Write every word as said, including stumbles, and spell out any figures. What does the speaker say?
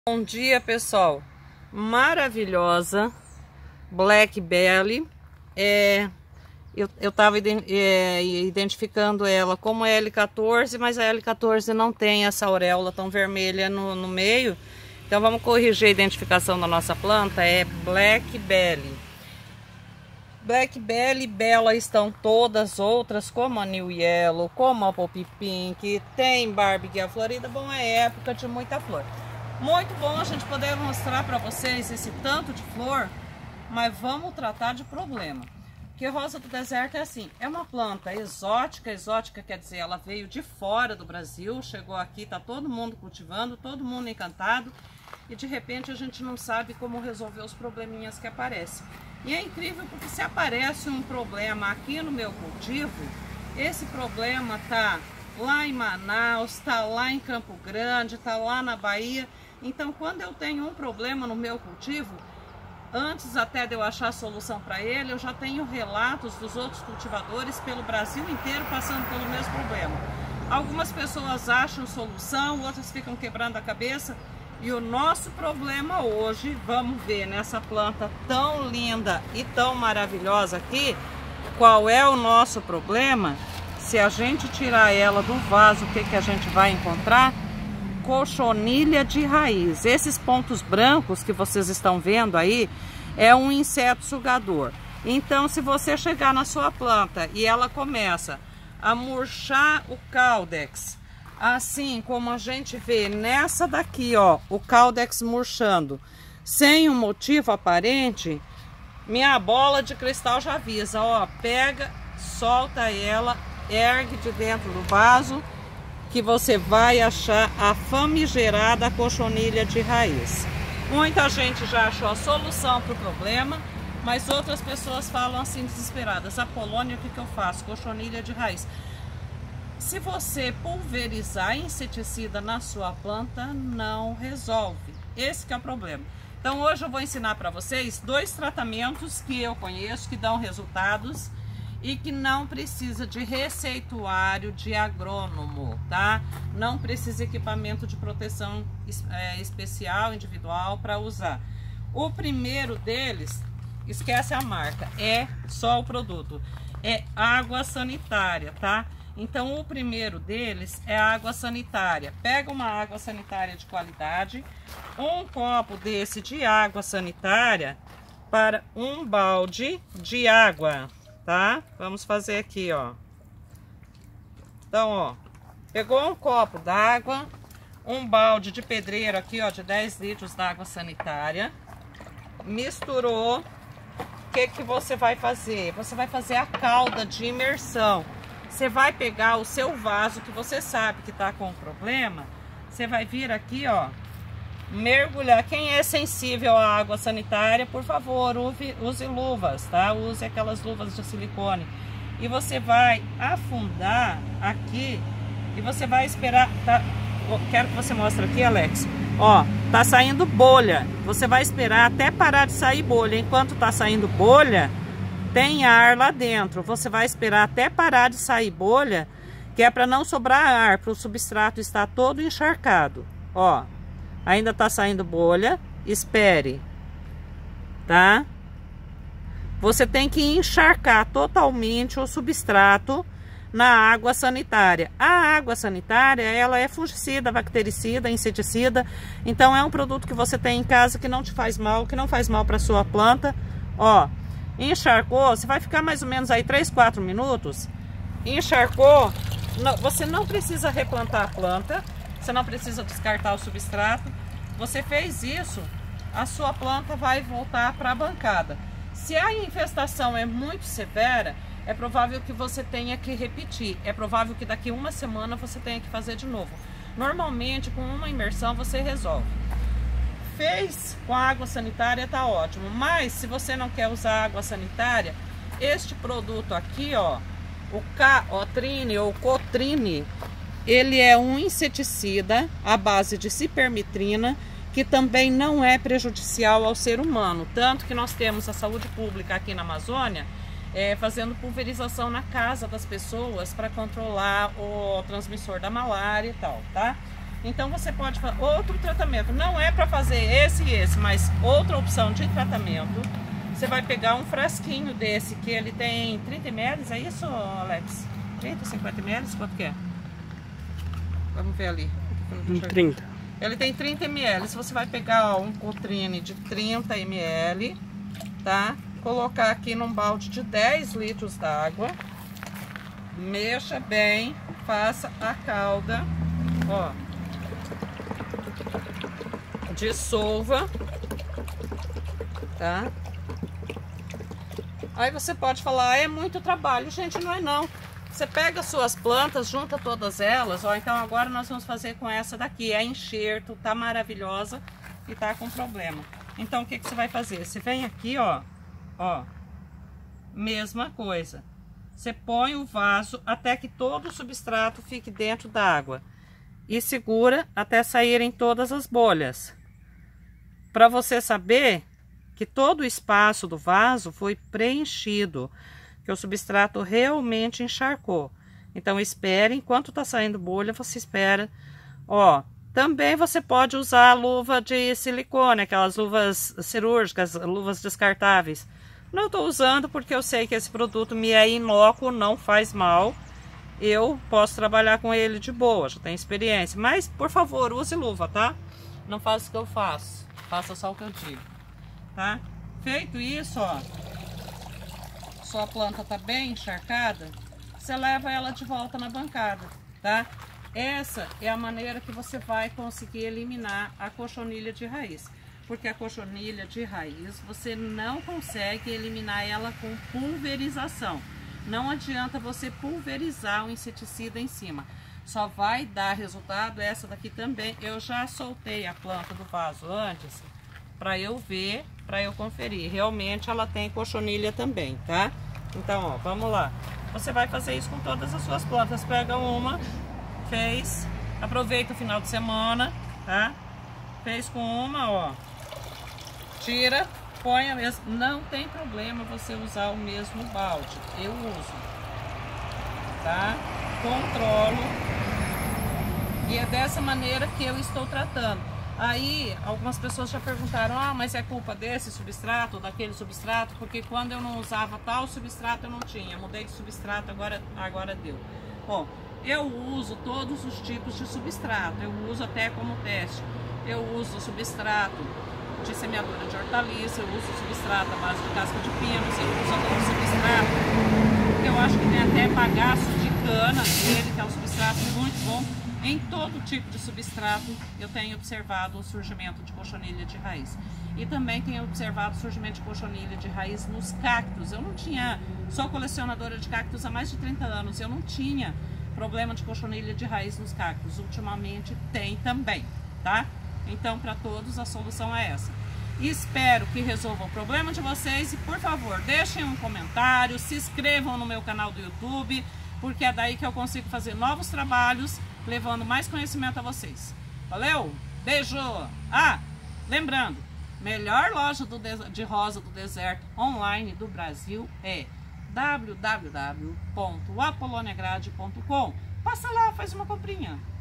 Bom dia, pessoal. Maravilhosa Black Belly. É, eu estava é, identificando ela como L quatorze, mas a L quatorze não tem essa auréola tão vermelha no, no meio. Então vamos corrigir a identificação da nossa planta. É Black Belly. Black Belly, Bela estão todas outras, como a New Yellow, como a Poppy Pink, tem Barbie Florida. Bom, é época de muita flor. Muito bom a gente poder mostrar para vocês esse tanto de flor, mas vamos tratar de problema. Porque rosa do deserto é assim, é uma planta exótica, exótica quer dizer, ela veio de fora do Brasil, chegou aqui, tá todo mundo cultivando, todo mundo encantado, e de repente a gente não sabe como resolver os probleminhas que aparecem. E é incrível porque se aparece um problema aqui no meu cultivo, esse problema tá lá em Manaus, tá lá em Campo Grande, tá lá na Bahia. Então, quando eu tenho um problema no meu cultivo, antes até de eu achar a solução para ele, eu já tenho relatos dos outros cultivadores pelo Brasil inteiro passando pelo mesmo problema. Algumas pessoas acham solução, outras ficam quebrando a cabeça. E o nosso problema hoje, vamos ver nessa planta tão linda e tão maravilhosa aqui, qual é o nosso problema? Se a gente tirar ela do vaso, o que, que a gente vai encontrar? Cochonilha de raiz. Esses pontos brancos que vocês estão vendo aí é um inseto sugador. Então, se você chegar na sua planta e ela começa a murchar o caudex, assim como a gente vê nessa daqui, ó, o caudex murchando, sem um motivo aparente, minha bola de cristal já avisa, ó, pega, solta ela, ergue de dentro do vaso, que você vai achar a famigerada cochonilha de raiz. Muita gente já achou a solução para o problema, mas outras pessoas falam assim desesperadas: a Polônia, o que, que eu faço? Cochonilha de raiz. Se você pulverizar inseticida na sua planta, não resolve. Esse que é o problema. Então hoje eu vou ensinar para vocês dois tratamentos que eu conheço, que dão resultados e que não precisa de receituário de agrônomo, tá? Não precisa de equipamento de proteção é, especial, individual para usar. O primeiro deles, esquece a marca, é só o produto, é água sanitária, tá? Então o primeiro deles é água sanitária. Pega uma água sanitária de qualidade, um copo desse de água sanitária para um balde de água. Tá? Vamos fazer aqui, ó. Então, ó, pegou um copo d'água, um balde de pedreiro aqui, ó, de dez litros d'água sanitária, misturou. O que que você vai fazer? Você vai fazer a calda de imersão. Você vai pegar o seu vaso que você sabe que tá com problema, você vai vir aqui, ó, mergulhar. Quem é sensível à água sanitária, por favor, use, use luvas, tá? Use aquelas luvas de silicone. E você vai afundar aqui e você vai esperar, tá? Quero que você mostre aqui, Alex. Ó, tá saindo bolha. Você vai esperar até parar de sair bolha. Enquanto tá saindo bolha, tem ar lá dentro. Você vai esperar até parar de sair bolha, que é para não sobrar ar, para o substrato estar todo encharcado. Ó, ainda tá saindo bolha, espere, tá? Você tem que encharcar totalmente o substrato na água sanitária. A água sanitária, ela é fungicida, bactericida, inseticida. Então é um produto que você tem em casa que não te faz mal, que não faz mal para sua planta. Ó, encharcou, você vai ficar mais ou menos aí três, quatro minutos. Encharcou, não, você não precisa replantar a planta. Você não precisa descartar o substrato. Você fez isso, a sua planta vai voltar para a bancada. Se a infestação é muito severa, é provável que você tenha que repetir. É provável que daqui uma semana você tenha que fazer de novo. Normalmente, com uma imersão, você resolve. Fez com água sanitária, tá ótimo. Mas, se você não quer usar água sanitária, este produto aqui, ó, o K-Otrine ou Cotrine, ele é um inseticida à base de cipermitrina, que também não é prejudicial ao ser humano. Tanto que nós temos a saúde pública aqui na Amazônia é, fazendo pulverização na casa das pessoas para controlar o transmissor da malária e tal, tá? Então você pode fazer outro tratamento. Não é para fazer esse e esse, mas outra opção de tratamento. Você vai pegar um frasquinho desse, que ele tem trinta mililitros, é isso, Alex? trinta, cinquenta mililitros, quanto que é? Vamos ver ali. trinta. Ele tem trinta mililitros. Você vai pegar, ó, um Cotrine de trinta mililitros, tá? Colocar aqui num balde de dez litros d'água. Mexa bem, faça a calda, ó. Dissolva, tá? Aí você pode falar, ah, é muito trabalho. Gente, não é não. Você pega as suas plantas, junta todas elas, ó. Então agora nós vamos fazer com essa daqui. É enxerto, tá maravilhosa e tá com problema. Então o que que você vai fazer? Você vem aqui, ó, ó, mesma coisa. Você põe o vaso até que todo o substrato fique dentro da água e segura até saírem todas as bolhas. Para você saber que todo o espaço do vaso foi preenchido, que o substrato realmente encharcou. Então espere, enquanto tá saindo bolha, você espera. Ó, também você pode usar a luva de silicone, aquelas luvas cirúrgicas, luvas descartáveis. Não estou usando porque eu sei que esse produto me é inócuo, não faz mal. Eu posso trabalhar com ele de boa, já tenho experiência. Mas, por favor, use luva, tá? Não faça o que eu faço, faça só o que eu digo, tá? Feito isso, ó, sua planta tá bem encharcada, você leva ela de volta na bancada, tá? Essa é a maneira que você vai conseguir eliminar a cochonilha de raiz. Porque a cochonilha de raiz, você não consegue eliminar ela com pulverização. Não adianta você pulverizar o inseticida em cima. Só vai dar resultado essa daqui também. Eu já soltei a planta do vaso antes, para eu ver, para eu conferir. Realmente ela tem cochonilha também, tá? Então, ó, vamos lá. Você vai fazer isso com todas as suas plantas. Pega uma, fez, aproveita o final de semana, tá? Fez com uma, ó. Tira, põe a mesma. Não tem problema você usar o mesmo balde. Eu uso, tá? Controlo. E é dessa maneira que eu estou tratando. Aí, algumas pessoas já perguntaram, ah, mas é culpa desse substrato, daquele substrato? Porque quando eu não usava tal substrato, eu não tinha. Mudei de substrato, agora, agora deu. Bom, eu uso todos os tipos de substrato. Eu uso até como teste. Eu uso substrato de semeadura de hortaliça, eu uso substrato à base de casca de pinos, eu uso algum substrato, eu acho que tem até bagaço de cana dele, que é um substrato muito bom. Em todo tipo de substrato eu tenho observado o surgimento de cochonilha de raiz. E também tenho observado o surgimento de cochonilha de raiz nos cactos. Eu não tinha, sou colecionadora de cactos há mais de trinta anos, eu não tinha problema de cochonilha de raiz nos cactos. Ultimamente tem também, tá? Então, para todos, a solução é essa. Espero que resolva o problema de vocês e, por favor, deixem um comentário, se inscrevam no meu canal do YouTube, porque é daí que eu consigo fazer novos trabalhos, levando mais conhecimento a vocês. Valeu? Beijo! Ah, lembrando, melhor loja do de rosa do deserto online do Brasil é w w w ponto apoloniagrade ponto com. Passa lá, faz uma comprinha.